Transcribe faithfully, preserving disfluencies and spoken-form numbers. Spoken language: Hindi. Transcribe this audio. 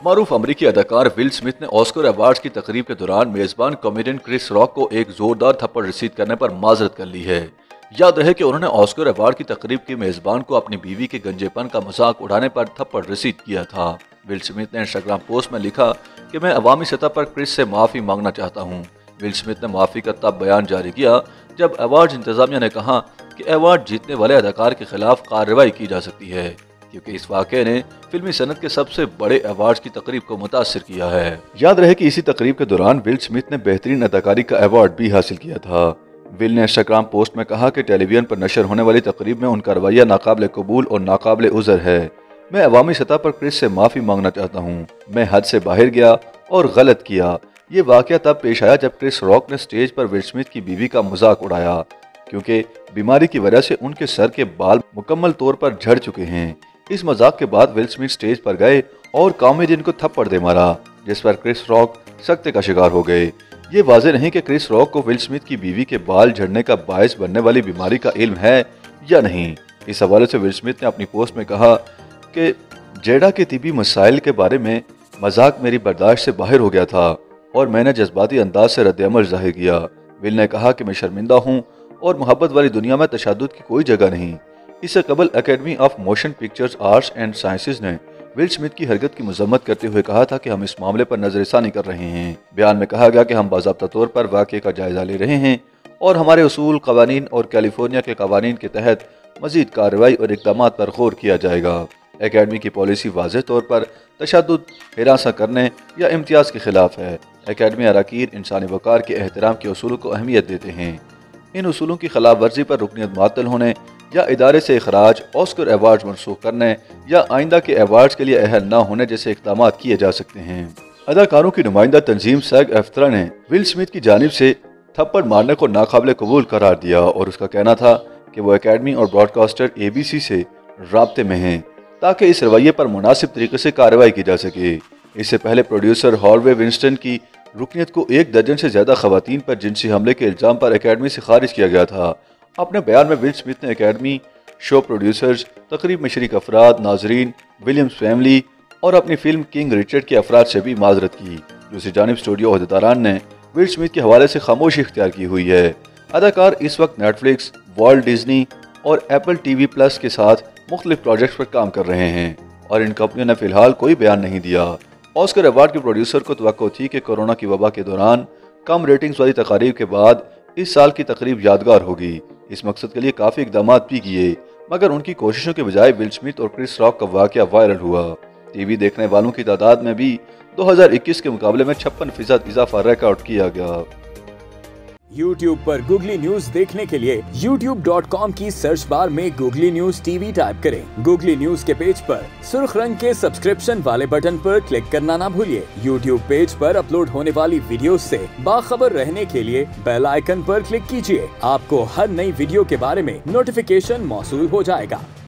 मारूफ अमरीकी अदाकार विल स्मिथ ने ऑस्कर अवार्ड्स की तकरीब के दौरान मेजबान कॉमेडियन क्रिस रॉक को एक जोरदार थप्पड़ रसीद करने पर माजरत कर ली है। याद रहे कि उन्होंने ऑस्कर अवार्ड की तकरीब की मेजबान को अपनी बीवी के गंजेपन का मजाक उड़ाने पर थप्पड़ रसीद किया था। विल स्मिथ ने इंस्टाग्राम पोस्ट में लिखा कि मैं अवामी सतह पर क्रिस से माफी मांगना चाहता हूँ। विल स्मिथ ने माफी का तब बयान जारी किया जब अवार्ड इंतजामिया ने कहा कि अवार्ड जीतने वाले अदाकार के खिलाफ कार्रवाई की जा सकती है, क्योंकि इस वाक़े ने फिल्मी सनत के सबसे बड़े अवार्ड्स की तकरीब को मुतासिर किया है। याद रहे कि इसी तकरीब के दौरान विल स्मिथ ने बेहतरीन अदाकारी का अवार्ड भी हासिल किया था। विल ने इंस्टाग्राम पोस्ट में कहा कि टेलीविजन पर नशर होने वाली तकरीब में उनका रवैया नाकाबिले कबूल और नाकाबिले उज़र है। मैं अवामी सतह पर क्रिस से माफ़ी मांगना चाहता हूँ। मैं हद से बाहर गया और गलत किया। ये वाक़या तब पेश आया जब क्रिस रॉक ने स्टेज पर विल स्मिथ की बीवी का मजाक उड़ाया, क्योंकि बीमारी की वजह से उनके सर के बाल मुकम्मल तौर पर झड़ चुके हैं। इस मजाक के बाद विल स्मिथ स्टेज पर गए और कॉमेडियन को थप्पड़ दे मारा, जिस पर क्रिस रॉक सख्ते का शिकार हो गए। ये वाज़ेह नहीं कि क्रिस रॉक को विल स्मिथ की बीवी के बाल झड़ने का बायस बनने वाली बीमारी का इल्म है या नहीं। इस हवाले से विल स्मिथ ने अपनी पोस्ट में कहा कि जेडा के तिबी मसाइल के बारे में मजाक मेरी बर्दाश्त से बाहर हो गया था और मैंने जज्बाती अंदाज से रद्द-ए-अमल ज़ाहिर किया। विल ने कहा कि मैं शर्मिंदा हूँ और मोहब्बत वाली दुनिया में तशद्दुद की कोई जगह नहीं। इससे कबल academy of motion pictures arts and sciences ने विल स्मिथ की हरकत की मजम्मत करते हुए कहा था कि हम इस मामले पर नजरसानी कर रहे हैं। बयान में कहा गया कि हम बाज़ाब्ता तौर पर वाक़े का जायजा ले रहे हैं और हमारे उसूल, कवानीन और कैलिफोर्निया के कवानीन के तहत मजीद कार्रवाई और इक़दाम पर गौर किया जाएगा। एकेडमी की पॉलिसी वाज़ेह तौर पर तशद्दुद, हिरासत करने या इम्तियाज़ के खिलाफ है। एकेडमी अरकान इंसानी वक़ार के एहतराम के उसूलों को अहमियत देते हैं। इन उसूलों की खिलाफ वर्जी पर रुकनियत मुअत्तल होने या इदारे से इखराज, ऑस्कर अवार्ड मनसूख करने या आइंदा के अवार्ड के लिए अहल न होने जैसे इक़दाम किए जा सकते हैं। अदाकारों की नुमाइंदा तंजीम सैग एफ्तरा ने विल स्मिथ की जानिब से थप्पड़ मारने को नाकाबिले कबूल करार दिया और उसका कहना था कि वो एकेडमी और ब्रॉडकास्टर ए बी सी से राब्ते में हैं ताकि इस रवैये पर मुनासिब तरीके से कार्रवाई की जा सके। इससे पहले प्रोड्यूसर हार्वे विंस्टन की रुकनियत को एक दर्जन से ज्यादा खवातीन पर जिनसी हमले के इल्जाम पर एकेडमी से खारिज किया गया था। अपने बयान में विल स्मिथ ने एकेडमी, शो प्रोड्यूसर्स, तकरीब में शरीक अफराद, नाजरीन, विलियम्स फैमिली और अपनी फिल्म किंग रिचर्ड के अफराद से भी माजरत की। दूसरी जानिब स्टूडियो अहदेदारान ने विल स्मिथ के हवाले से खामोशी इख्तियार की हुई है। अदाकार इस वक्त नेटफ्लिक्स, वॉल्ट डिज्नी और एप्पल टीवी प्लस के साथ मुख्तलिफ प्रोजेक्ट्स पर काम कर रहे हैं और इन कंपनियों ने फिलहाल कोई बयान नहीं दिया। ऑस्कर अवार्ड के प्रोड्यूसर को तवक्को थी कि कोरोना की वबा के दौरान कम रेटिंग्स वाली तकारीब के बाद इस साल की तकरीब यादगार होगी। इस मकसद के लिए काफ़ी इक़दाम भी किए, मगर उनकी कोशिशों के बजाय विल स्मिथ और क्रिस रॉक का वाक़या वायरल हुआ। टीवी देखने वालों की तादाद में भी दो हज़ार इक्कीस के मुकाबले में छप्पन फीसद इजाफा रिकॉर्ड किया गया। यूट्यूब पर गूगली न्यूज देखने के लिए यूट्यूब डॉट कॉम की सर्च बार में गूगली न्यूज टीवी टाइप करें। गूगली न्यूज के पेज पर सुर्ख रंग के सब्सक्रिप्शन वाले बटन पर क्लिक करना ना भूलिए। यूट्यूब पेज पर अपलोड होने वाली वीडियोस से बाखबर रहने के लिए बेल आइकन पर क्लिक कीजिए। आपको हर नई वीडियो के बारे में नोटिफिकेशन मौसूल हो जाएगा।